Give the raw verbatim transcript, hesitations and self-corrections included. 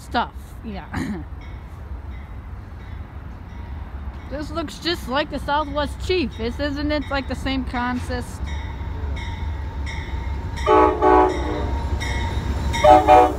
stuff. Yeah. This looks just like the Southwest Chief. This isn't it like the same consist? Yeah.